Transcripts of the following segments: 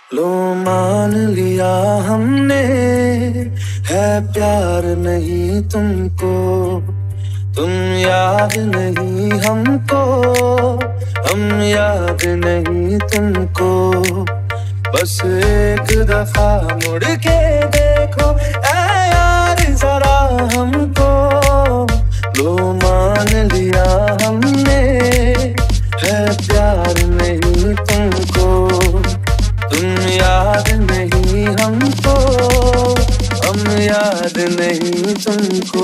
लो मान लिया हमने, है प्यार नहीं तुमको, तुम याद नहीं हमको, हम याद नहीं तुमको। बस एक दफा मुड़ के देखो ऐ यार जरा हमको। लो मान लिया हमने, है प्यार नहीं तुमको, तुम याद नहीं हमको, हम याद नहीं तुमको।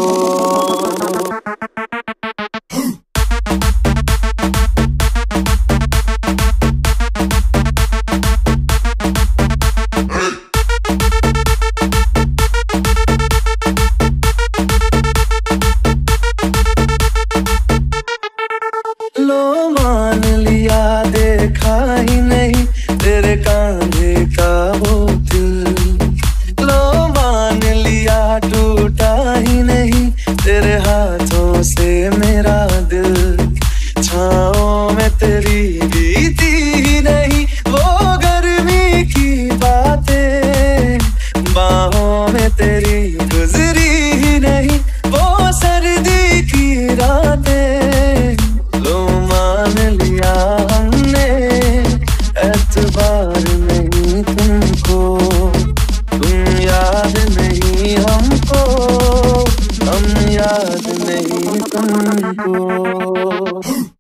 लो मान लिया देखा ही नहीं तेरे कांधे का वो दिल, लो मान लिया टूटा ही नहीं तेरे हाथों से मेरा दिल। छाँव में तेरी बीती ही नहीं वो गर्मी की बातें, बाहों में तेरी गुजरी ही नहीं वो सर्दी की रातें। लो मान लिया हमने, एतबार नहीं तुमको, तुम याद नहीं हमको, हम याद नहीं तुमको।